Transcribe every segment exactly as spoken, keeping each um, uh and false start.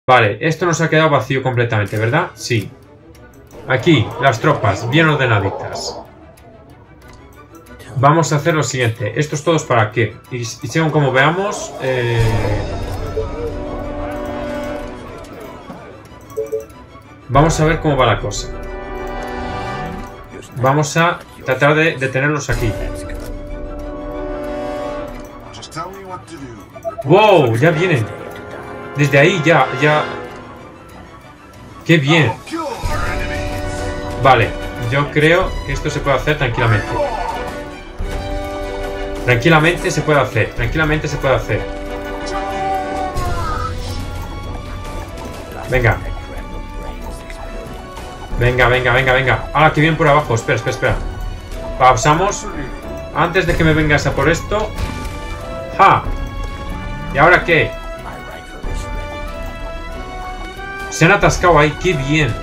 Vale, esto nos ha quedado vacío completamente, ¿verdad? Sí. Aquí, las tropas, bien ordenaditas. Vamos a hacer lo siguiente. Esto es todo para qué. Y, y según como veamos... Eh... Vamos a ver cómo va la cosa. Vamos a tratar de detenerlos aquí. ¡Wow! Ya vienen. Desde ahí ya, ya... ¡Qué bien! Vale, yo creo que esto se puede hacer tranquilamente. Tranquilamente se puede hacer. Tranquilamente se puede hacer. Venga. Venga, venga, venga, venga. Ahora que vienen por abajo. Espera, espera, espera. Pausamos. Antes de que me vengas a por esto. ¡Ja! ¿Y ahora qué? Se han atascado ahí. ¡Qué bien!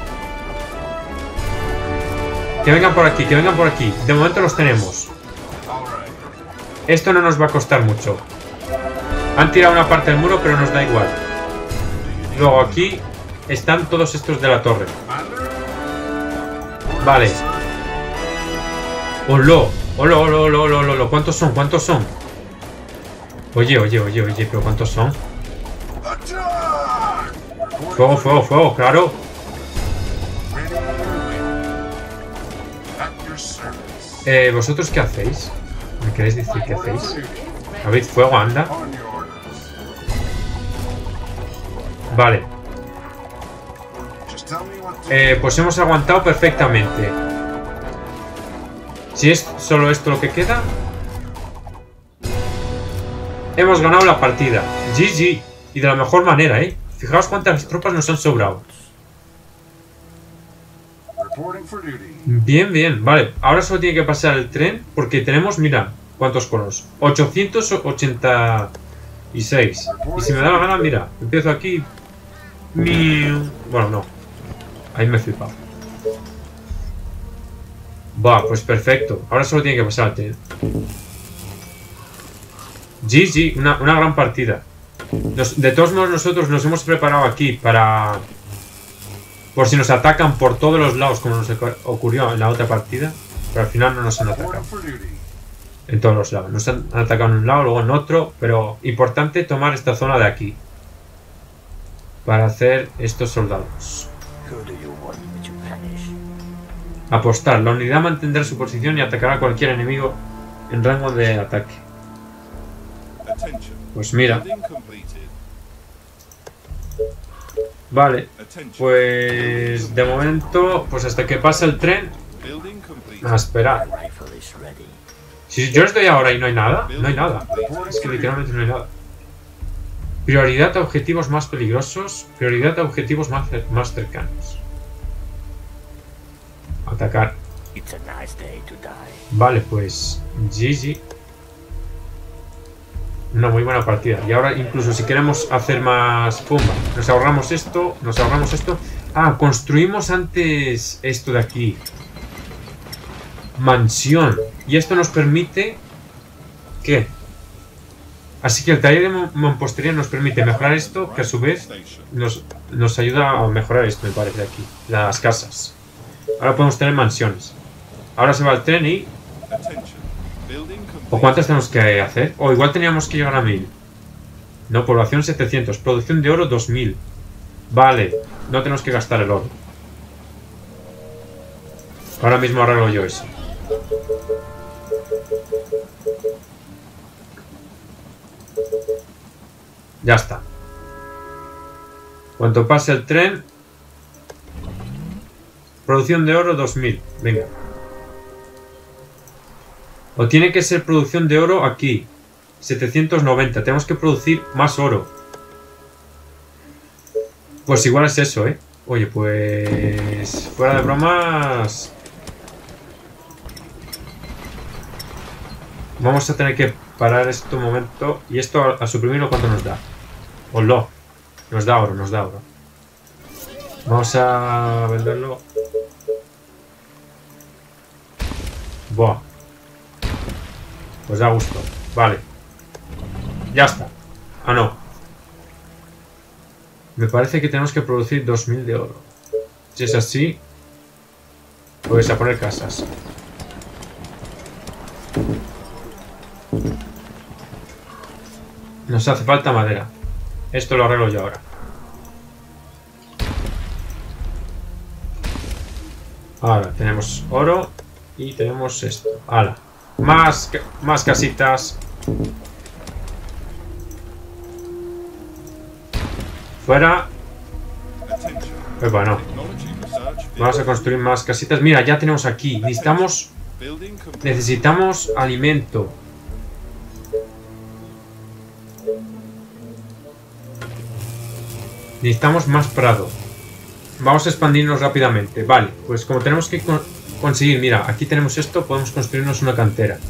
Que vengan por aquí, que vengan por aquí. De momento los tenemos. Esto no nos va a costar mucho. Han tirado una parte del muro, pero nos da igual. Luego aquí están todos estos de la torre. Vale. ¡Holo! ¡Holo, holo, holo, holo, holo! ¿Cuántos son? ¿Cuántos son? Oye, oye, oye, oye, pero ¿cuántos son? Fuego, fuego, fuego, claro. Eh, ¿vosotros qué hacéis? ¿Me queréis decir qué hacéis? ¿Habéis fuego? Anda. Vale. Eh, pues hemos aguantado perfectamente. Si es solo esto lo que queda, hemos ganado la partida. G G. Y de la mejor manera, ¿eh? Fijaos cuántas tropas nos han sobrado. Bien, bien. Vale, ahora solo tiene que pasar el tren porque tenemos, mira, ¿cuántos conos? ochocientos ochenta y seis. Y si me da la gana, mira, empiezo aquí. Bueno, no. Ahí me he flipado. Va, pues perfecto. Ahora solo tiene que pasar el tren. G G, una, una gran partida. Nos, de todos modos, nosotros nos hemos preparado aquí para... Por si nos atacan por todos los lados, como nos ocurrió en la otra partida. Pero al final no nos han atacado. En todos los lados. Nos han atacado en un lado, luego en otro. Pero importante tomar esta zona de aquí. Para hacer estos soldados. Apostar. La unidad mantendrá su posición y atacará a cualquier enemigo en rango de ataque. Pues mira. Vale. Pues de momento, pues hasta que pase el tren, a esperar. Si yo estoy ahora y no hay nada, no hay nada. Es que literalmente no hay nada. Prioridad a objetivos más peligrosos. Prioridad a objetivos más, más cercanos. Atacar. Vale, pues G G. Una muy buena partida. Y ahora incluso si queremos hacer más... Pumba. Nos ahorramos esto. Nos ahorramos esto. Ah, construimos antes esto de aquí. Mansión. Y esto nos permite... ¿Qué? Así que el taller de mampostería nos permite mejorar esto, que a su vez nos, nos ayuda a mejorar esto, me parece, aquí. Las casas. Ahora podemos tener mansiones. Ahora se va el tren y... ¿O cuántas tenemos que hacer? O igual teníamos que llegar a mil. No, población setecientos. Producción de oro dos mil. Vale, no tenemos que gastar el oro. Ahora mismo arreglo yo eso. Ya está. Cuanto pase el tren. Producción de oro dos mil. Venga. O tiene que ser producción de oro aquí. setecientos noventa. Tenemos que producir más oro. Pues igual es eso, ¿eh? Oye, pues... Fuera de bromas... Vamos a tener que parar esto un momento. Y esto a, a suprimirlo, ¿cuánto nos da? Hola. Nos da oro, nos da oro. Vamos a venderlo. Buah. Pues da gusto. Vale. Ya está. Ah, no. Me parece que tenemos que producir dos mil de oro. Si es así, pues a poner casas. Nos hace falta madera. Esto lo arreglo yo ahora. Ahora tenemos oro y tenemos esto. ¡Hala! Más, más casitas. Fuera. Pues bueno. Vamos a construir más casitas. Mira, ya tenemos aquí. Necesitamos... Necesitamos alimento. Necesitamos más prado. Vamos a expandirnos rápidamente. Vale, pues como tenemos que con conseguir... Mira, aquí tenemos esto. Podemos construirnos una cantera.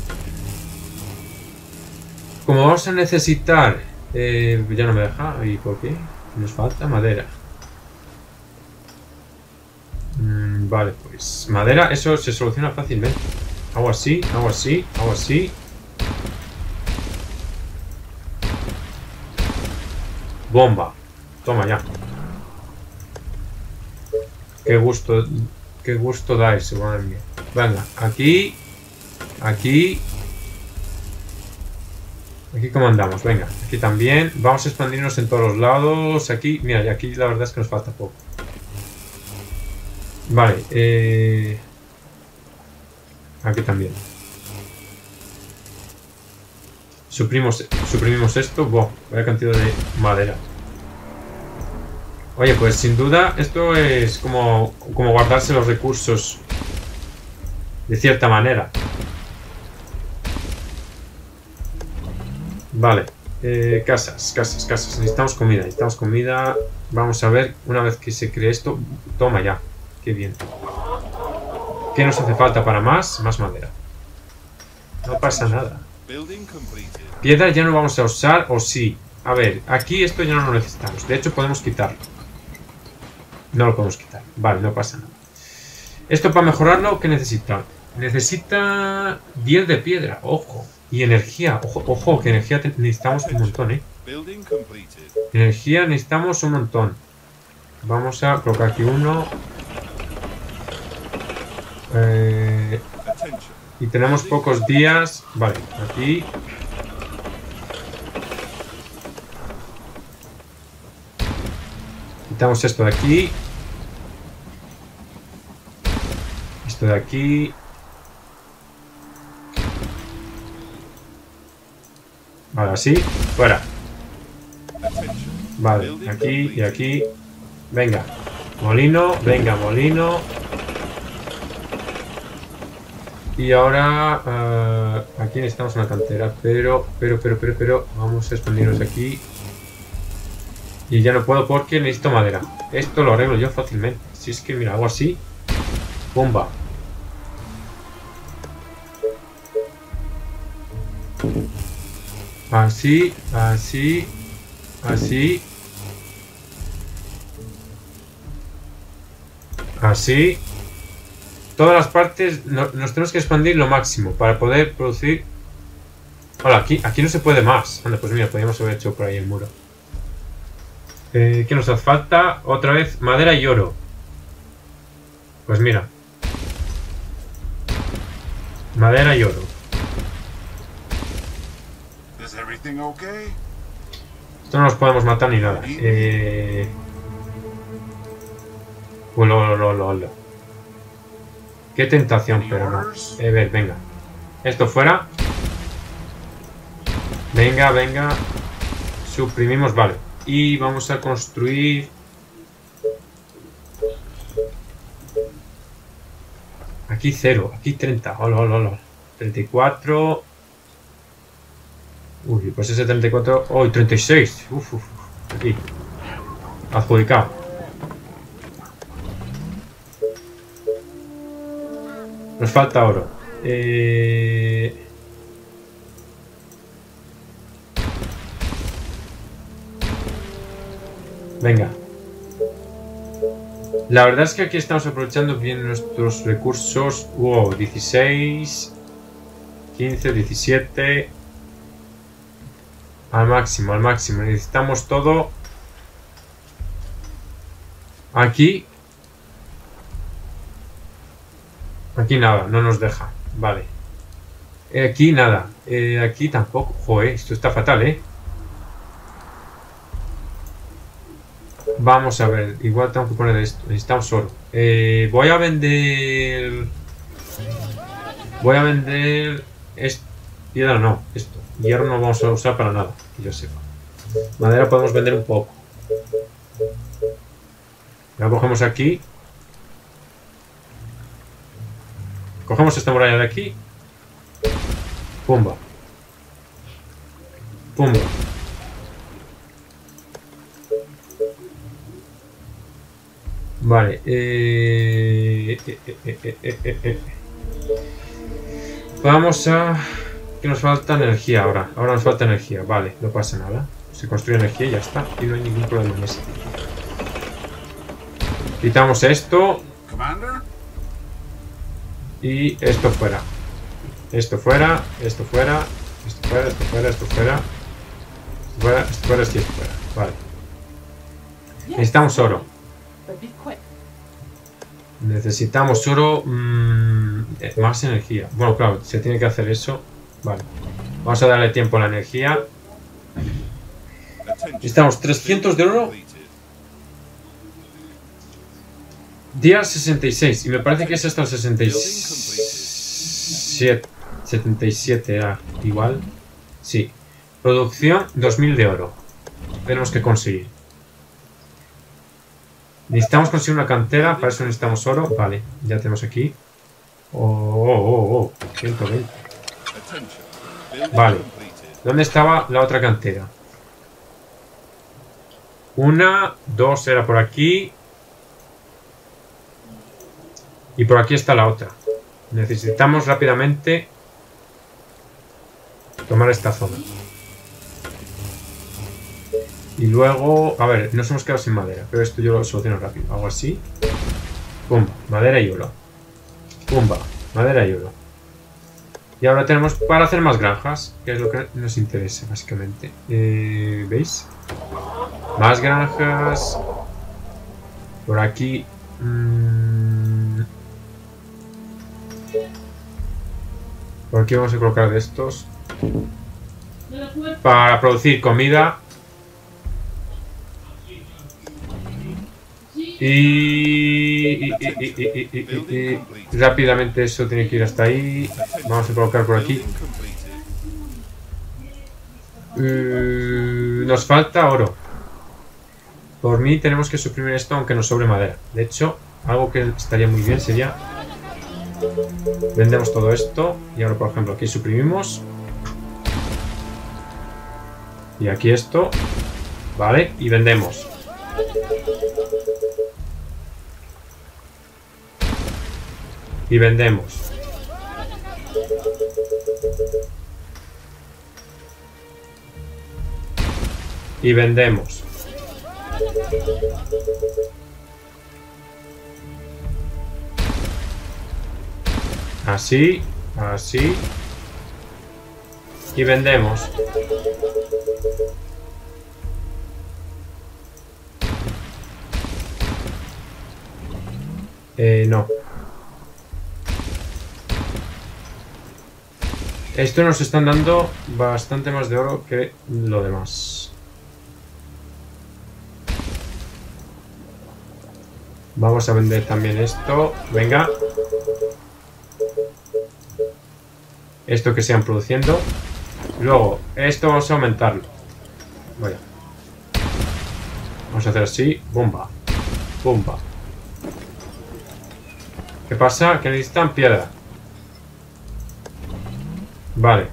Como vamos a necesitar... Eh, ya no me deja. ¿Y por qué? Nos falta madera. Mm, vale, pues madera, eso se soluciona fácilmente. Hago así, hago así, hago así. Bomba. Toma ya. Qué gusto, qué gusto da eso, madre mía. Venga, aquí, aquí. Aquí como andamos, venga, aquí también. Vamos a expandirnos en todos los lados. Aquí, mira, y aquí la verdad es que nos falta poco. Vale, eh... aquí también. Suprimos, suprimimos esto. Buah, vaya cantidad de madera. Oye, pues sin duda esto es como, como guardarse los recursos de cierta manera. Vale, eh, casas, casas, casas. Necesitamos comida, necesitamos comida. Vamos a ver, una vez que se cree esto. Toma ya, qué bien. ¿Qué nos hace falta para más? Más madera. No pasa nada. Piedra ya no vamos a usar, o sí. A ver, aquí esto ya no lo necesitamos. De hecho podemos quitarlo. No lo podemos quitar. Vale, no pasa nada. Esto para mejorarlo, ¿qué necesita? Necesita diez de piedra, ojo. Y energía, ojo, ojo, que energía necesitamos un montón, ¿eh? Energía necesitamos un montón. Vamos a colocar aquí uno. Eh, y tenemos pocos días. Vale, aquí. Quitamos esto de aquí. Esto de aquí. Ahora sí, fuera. Vale, aquí y aquí. Venga, molino, venga, molino. Y ahora uh, aquí necesitamos una cantera, pero, pero, pero, pero, pero, vamos a expandirnos aquí. Y ya no puedo porque necesito madera. Esto lo arreglo yo fácilmente. Si es que, mira, hago así. Bomba. Así, así, así. Así. Todas las partes no, nos tenemos que expandir lo máximo para poder producir. Hola, aquí, aquí no se puede más. Anda, pues mira, podríamos haber hecho por ahí el muro. Eh, ¿Qué nos hace falta? Otra vez madera y oro. Pues mira. Madera y oro. Esto no nos podemos matar ni nada. Eh... Uh, lo, lo, lo, lo. Qué tentación, pero no. A ver, venga. Esto fuera. Venga, venga. Suprimimos, vale. Y vamos a construir... Aquí cero, aquí treinta. Hola, hola, hola. treinta y cuatro. Uy, pues ese treinta y cuatro... ¡Oh, treinta y seis! Uf, uf, uf. Aquí. Adjudicado. Nos falta oro. Eh... Venga. La verdad es que aquí estamos aprovechando bien nuestros recursos. Wow, dieciséis, quince, diecisiete. Al máximo, al máximo. Necesitamos todo. Aquí. Aquí nada, no nos deja. Vale. Aquí nada. Eh, aquí tampoco. Joder, esto está fatal, ¿eh? Vamos a ver. Igual tengo que poner esto. Necesitamos oro. Eh, voy a vender... Voy a vender... Esto. Piedra no. Esto. Hierro no vamos a usar para nada. Que yo sepa. Madera podemos vender un poco. La cogemos aquí. Cogemos esta muralla de aquí. Pumba. Pumba. Vale. Eh, eh, eh, eh, eh, eh, eh. Vamos a... Que nos falta energía ahora. Ahora nos falta energía. Vale, no pasa nada. Se construye energía y ya está. Y no hay ningún problema en eso. Quitamos esto. Y esto fuera. Esto fuera. Esto fuera. Esto fuera. Esto fuera. Esto fuera. Esto fuera. Esto fuera. Esto fuera. Vale. Necesitamos oro. Necesitamos oro. Mmm, más energía. Bueno, claro, se tiene que hacer eso. Vale. Vamos a darle tiempo a la energía. Necesitamos trescientos de oro. Día sesenta y seis. Y me parece que es hasta el sesenta y siete. setenta y siete era igual. Sí. Producción dos mil de oro. Tenemos que conseguir. Necesitamos conseguir una cantera. Para eso necesitamos oro. Vale. Ya tenemos aquí. Oh, oh, oh, oh. ciento veinte. Vale. ¿Dónde estaba la otra cantera? Una, dos era por aquí. Y por aquí está la otra. Necesitamos rápidamente tomar esta zona. Y luego... A ver, nos hemos quedado sin madera. Pero esto yo lo soluciono rápido. Hago así. Pumba. Madera y oro. Pumba. Madera y oro. Y ahora tenemos para hacer más granjas. Que es lo que nos interesa, básicamente. Eh, ¿Veis? Más granjas. Por aquí... Mmm, por aquí vamos a colocar de estos. Para producir comida. Y, y, y, y, y, y, y, y rápidamente eso tiene que ir hasta ahí. Vamos a colocar por aquí. Uh, nos falta oro. Por mí tenemos que suprimir esto aunque nos sobre madera. De hecho, algo que estaría muy bien sería... Vendemos todo esto. Y ahora, por ejemplo, aquí suprimimos. Y aquí esto. Vale, y vendemos. Y vendemos. Y vendemos. Así, así. Y vendemos. Eh, no. Esto nos están dando bastante más de oro que lo demás. Vamos a vender también esto. Venga. Esto que sean produciendo. Luego, esto vamos a aumentarlo. Vaya. Vamos a hacer así. Bomba. Bomba. ¿Qué pasa? Que necesitan piedra. Vale.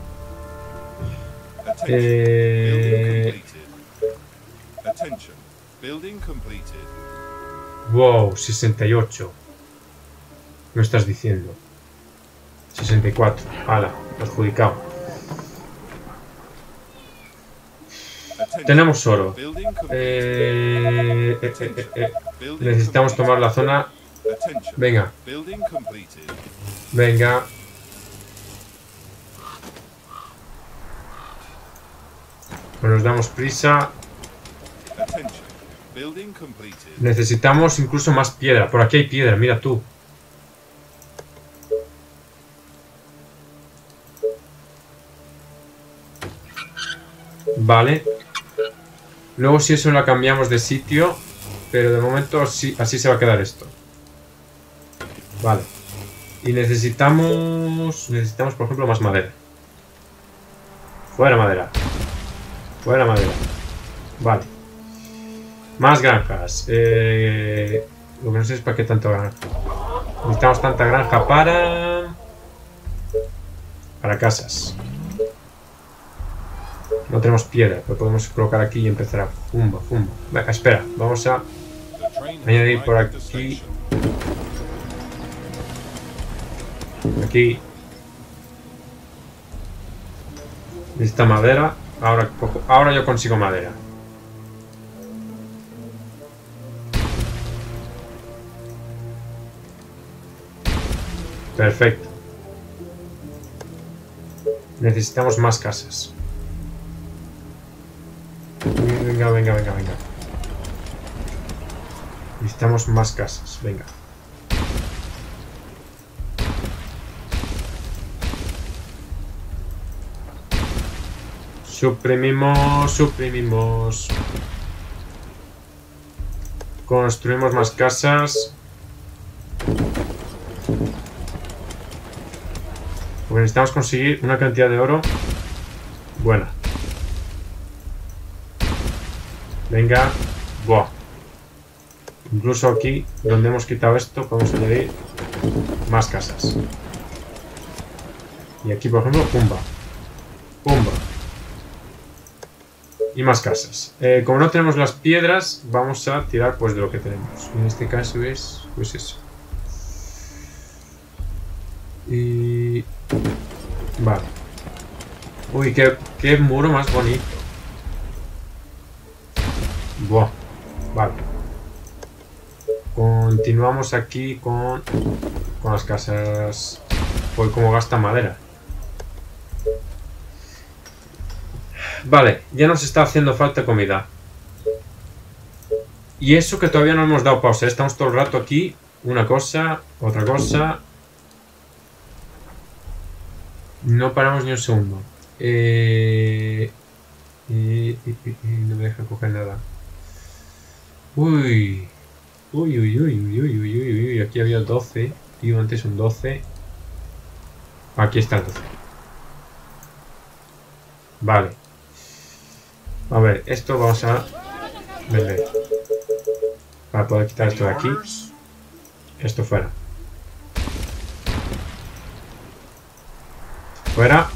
Eh... Wow, sesenta y ocho. ¿Qué me estás diciendo? sesenta y cuatro. Hala, adjudicado. Tenemos oro. Eh, eh, eh, eh, eh. Necesitamos tomar la zona. Venga. Venga. Pues nos damos prisa. Necesitamos incluso más piedra. Por aquí hay piedra, mira tú. Vale. Luego si eso la cambiamos de sitio. Pero de momento así, así se va a quedar esto. Vale. Y necesitamos... Necesitamos, por ejemplo, más madera. Fuera madera. Fuera madera. Vale. Más granjas. Eh, lo que no sé es para qué tanto granja. Necesitamos tanta granja para... Para casas. No tenemos piedra, pero podemos colocar aquí y empezar a... Fumba, fumba. Venga, espera, vamos a añadir por aquí... Aquí. Esta madera. Ahora, cojo, ahora yo consigo madera. Perfecto. Necesitamos más casas. Venga, venga, venga, venga. Necesitamos más casas. Venga. Suprimimos, suprimimos. Construimos más casas. Porque necesitamos conseguir una cantidad de oro buena. Venga. Buah. Incluso aquí, donde hemos quitado esto, podemos añadir más casas. Y aquí, por ejemplo, pumba. Pumba. Y más casas. Eh, como no tenemos las piedras, vamos a tirar pues de lo que tenemos. En este caso es, pues eso. Y... Vale. Uy, qué, qué muro más bonito. Buah. Vale. Continuamos aquí con, con las casas. Uy, cómo gasta madera. Vale, ya nos está haciendo falta comida. Y eso que todavía no hemos dado pausa. Estamos todo el rato aquí. Una cosa, otra cosa. No paramos ni un segundo. Eh, eh, eh, eh, no me deja coger nada. Uy. Uy, uy, uy, uy, uy, uy, uy, uy. Aquí había doce. Tío, antes un doce. Aquí está el doce. Vale. A ver, esto vamos a vender. Para poder quitar esto de aquí. Esto fuera. Fuera.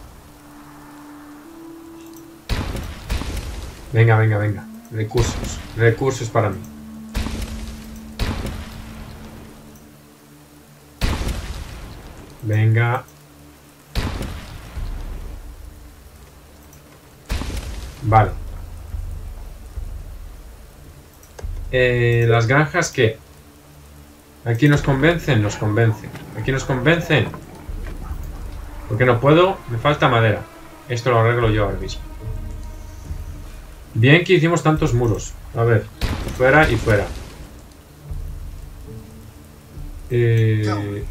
Venga, venga, venga. Recursos. Recursos para mí. Venga. Vale. Eh, las granjas, ¿qué? Aquí nos convencen, nos convencen. Aquí nos convencen. Porque no puedo, me falta madera. Esto lo arreglo yo ahora mismo. Bien que hicimos tantos muros. A ver, fuera y fuera. Eh,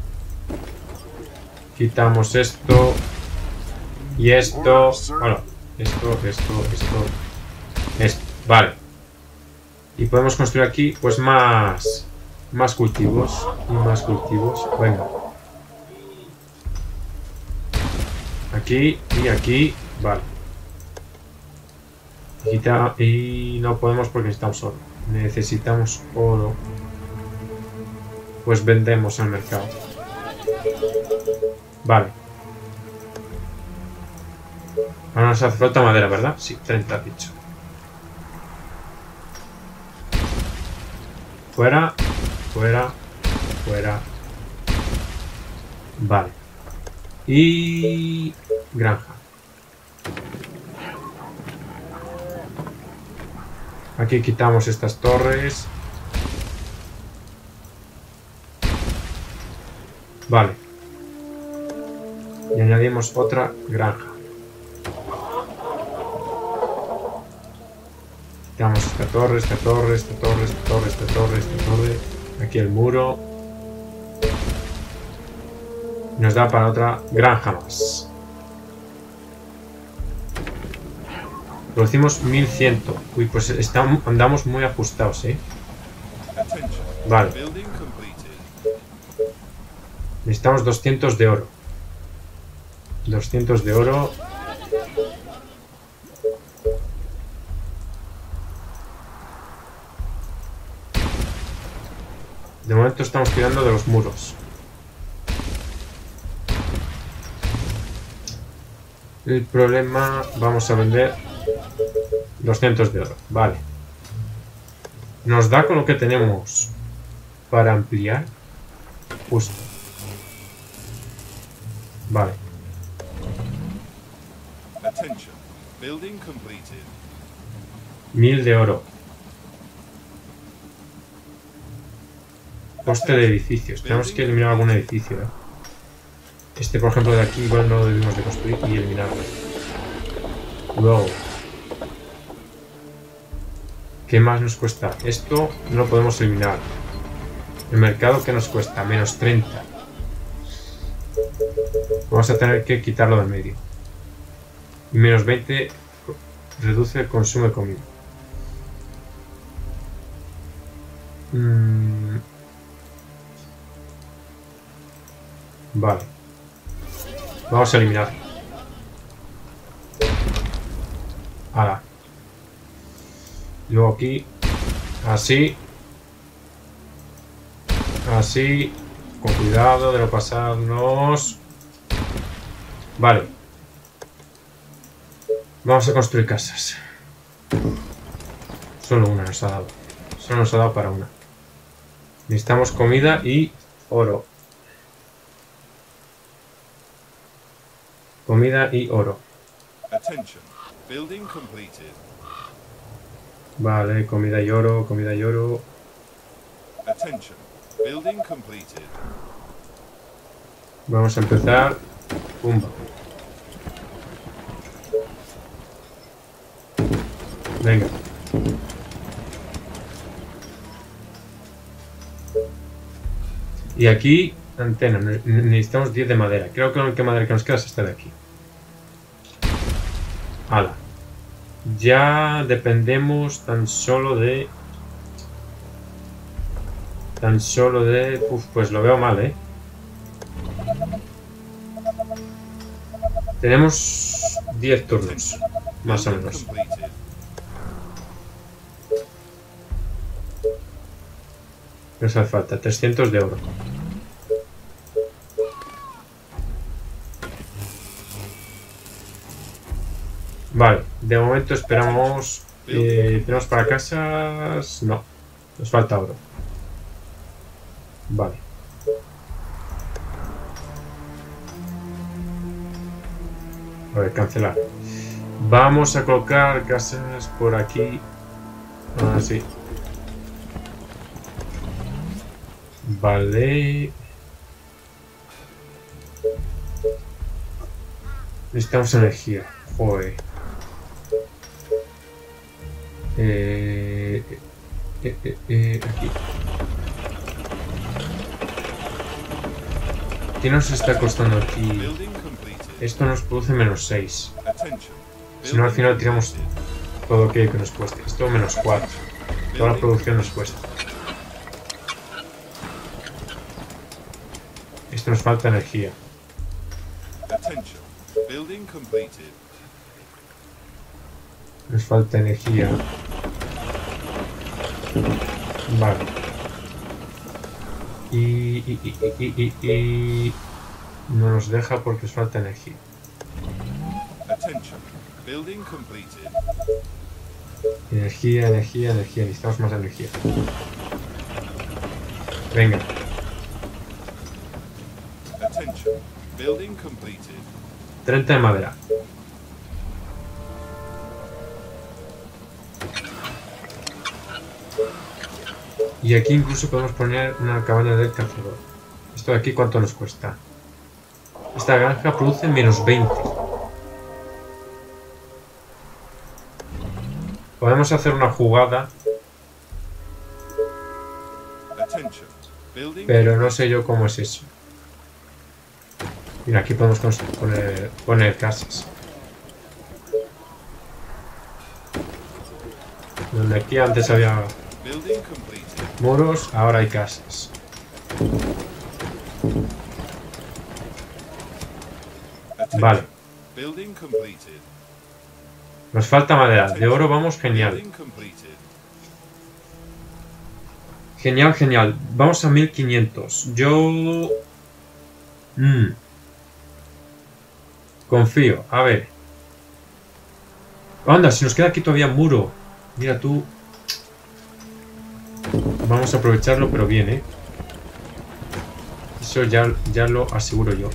quitamos esto. Y esto. Bueno, esto, esto, esto. Esto, vale. Y podemos construir aquí, pues más. Más cultivos. Y más cultivos. Venga. Aquí y aquí. Vale. Quita, y no podemos porque necesitamos oro. Necesitamos oro. Pues vendemos al mercado. Vale. Ahora nos hace falta madera, ¿verdad? Sí, treinta dicho. Fuera. Fuera. Fuera. Vale. Y... granja. Aquí quitamos estas torres. Vale. Y añadimos otra granja. Tenemos esta torre, esta torre, esta torre, esta torre, esta torre, esta torre. Aquí el muro. Nos da para otra granja más. Producimos mil cien. Uy, pues estamos, andamos muy ajustados, ¿eh? Vale. Necesitamos doscientos de oro. doscientos de oro. De momento estamos tirando de los muros. El problema... Vamos a vender doscientos de oro. Vale. Nos da con lo que tenemos para ampliar. Justo. Vale. Mil de oro. Coste de edificios. Tenemos que eliminar algún edificio, ¿eh? Este, por ejemplo, de aquí igual no lo debemos de construir y eliminarlo. Luego, ¿qué más nos cuesta? Esto no lo podemos eliminar. El mercado, ¿qué nos cuesta? Menos treinta. Vamos a tener que quitarlo del medio. Y menos veinte reduce el consumo de comida. Mm. Vale. Vamos a eliminar. Ahora. Luego aquí. Así. Así. Con cuidado de no pasarnos. Vale. Vamos a construir casas. Solo una nos ha dado. Solo nos ha dado para una. Necesitamos comida y oro. Comida y oro. Vale, comida y oro, comida y oro. Vamos a empezar. Pumba. Venga. Y aquí, antena. Necesitamos diez de madera. Creo que la única madera que nos queda es esta de aquí. Hala. Ya dependemos tan solo de... Tan solo de... Uf, pues lo veo mal, ¿eh? Tenemos diez turnos, más o menos. Nos hace falta trescientos de oro. Vale, de momento esperamos... Eh, ¿tenemos para casas? No, nos falta oro. Vale. A ver, cancelar. Vamos a colocar casas por aquí. Así. Vale. Necesitamos energía. Joder. Eh, eh, eh, eh, aquí. ¿Qué nos está costando aquí? Esto nos produce menos seis. Si no, al final tiramos todo aquello que nos cueste. Esto menos cuatro. Toda la producción nos cuesta. Esto nos falta energía. Nos falta energía. Vale. Y, y, y, y, y, y no nos deja porque nos falta energía. Energía, energía, energía. Necesitamos más energía. Venga. treinta de madera. Y aquí incluso podemos poner una cabaña del cazador. Esto de aquí, ¿cuánto nos cuesta? Esta granja produce menos veinte. Podemos hacer una jugada, pero no sé yo cómo es eso. Mira, aquí podemos poner, poner casas. Donde aquí antes había muros, ahora hay casas. Vale. Nos falta madera. De oro vamos genial. Genial, genial. Vamos a mil quinientos. Yo... Mm. Confío. A ver. Anda, si nos queda aquí todavía muro. Mira tú. Vamos a aprovecharlo, pero bien, ¿eh? Eso ya, ya lo aseguro yo.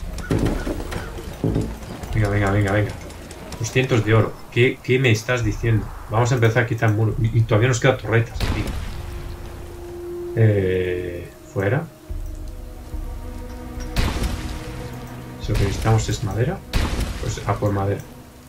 Venga, venga, venga, venga. doscientos de oro. ¿Qué, qué me estás diciendo? Vamos a empezar a quitar muro. Y, y todavía nos quedan torretas aquí. Eh, ¿Fuera? Si lo que necesitamos es madera, pues a por madera.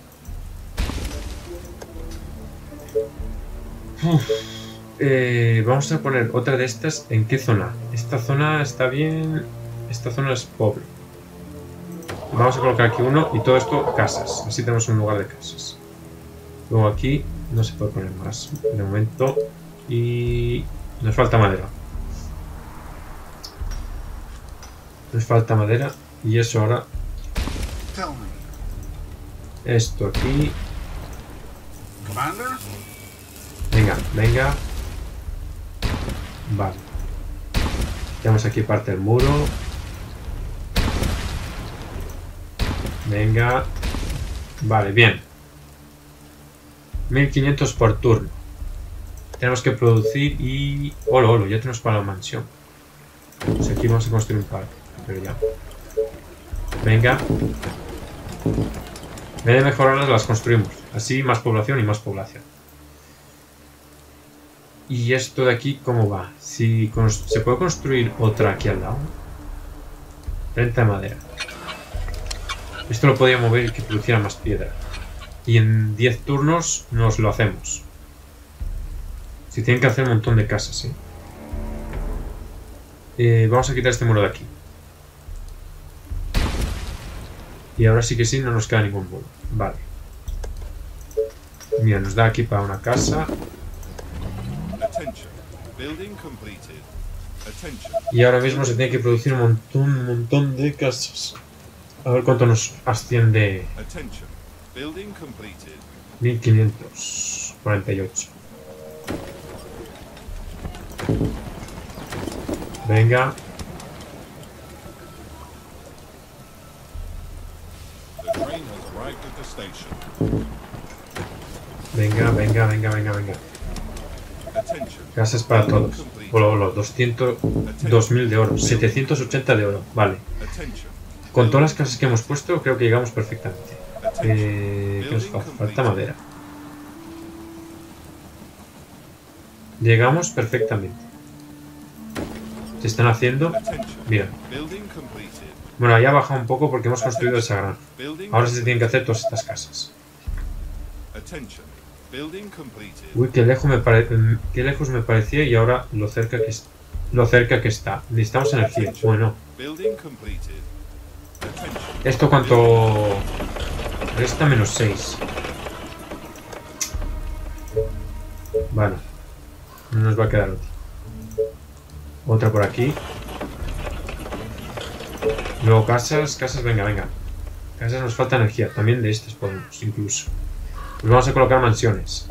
Uf. Eh, vamos a poner otra de estas. ¿En qué zona? Esta zona está bien. Esta zona es pobre. Vamos a colocar aquí uno y todo esto casas. Así tenemos un lugar de casas. Luego aquí no se puede poner más de momento. Y nos falta madera. Nos falta madera. Y eso ahora. Esto aquí. Venga, venga. Vale. Tenemos aquí parte del muro. Venga. Vale, bien. mil quinientos por turno. Tenemos que producir y... Olo, olo, ya tenemos para la mansión. Pues aquí vamos a construir un par. Pero ya. Venga. En vez de mejorarlas, las construimos. Así más población y más población. ¿Y esto de aquí cómo va? Si se puede construir otra aquí al lado. treinta de madera. Esto lo podía mover y que produciera más piedra. Y en diez turnos nos lo hacemos. Si tienen que hacer un montón de casas, ¿eh? Eh, vamos a quitar este muro de aquí. Y ahora sí que sí, no nos queda ningún muro. Vale. Mira, nos da aquí para una casa. Y ahora mismo se tiene que producir un montón, un montón de casas. A ver cuánto nos asciende. mil quinientos cuarenta y ocho. Venga. Venga, venga, venga, venga, venga. Casas para todos. Hola, hola, doscientos, dos mil de oro. setecientos ochenta de oro. Vale. Con todas las casas que hemos puesto, creo que llegamos perfectamente. Eh, ¿Qué nos falta? Falta madera. Llegamos perfectamente. Se están haciendo. Mira. Bueno, ya ha bajado un poco porque hemos construido esa granja. Ahora sí se tienen que hacer todas estas casas. Uy, qué lejos me, pare... qué lejos me parecía y ahora lo cerca que es... lo cerca que está. Necesitamos energía. Bueno. ¿Esto cuánto? Resta menos seis. Vale. No nos va a quedar otra. Otra por aquí. Luego casas, casas, venga, venga. Casas nos falta energía. También de estas podemos, incluso. Pues vamos a colocar mansiones.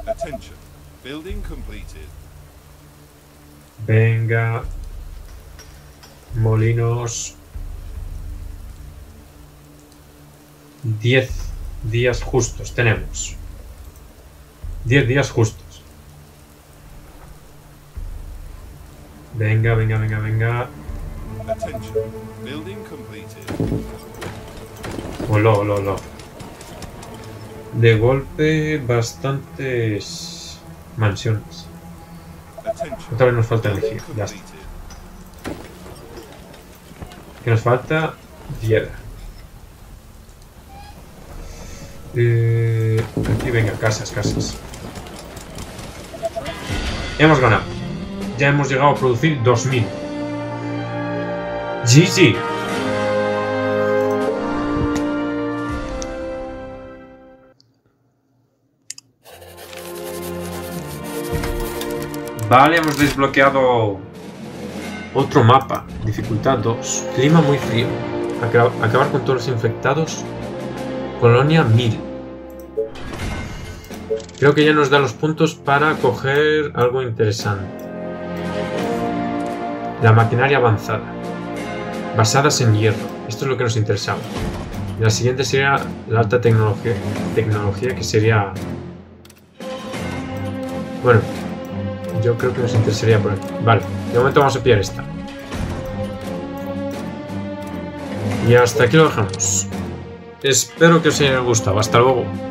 Venga. Molinos. diez días justos tenemos. diez días justos. Venga, venga, venga, venga. Hola, hola, hola. De golpe, bastantes mansiones. Otra vez nos falta energía. Ya está. ¿Qué nos falta? Tierra. Eh, aquí, venga, casas, casas. Hemos ganado. Ya hemos llegado a producir dos mil. G G. Vale, hemos desbloqueado otro mapa. Dificultad dos. Clima muy frío. Acab- acabar con todos los infectados. Colonia mil. Creo que ya nos da los puntos para coger algo interesante. La maquinaria avanzada. Basadas en hierro. Esto es lo que nos interesaba. Y la siguiente sería la alta tecnología, tecnología que sería... Bueno, yo creo que nos interesaría por aquí. Vale, de momento vamos a pillar esta. Y hasta aquí lo dejamos. Espero que os haya gustado. Hasta luego.